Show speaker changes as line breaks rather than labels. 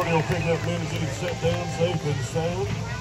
Automobile pickup limousine set down safe and sound.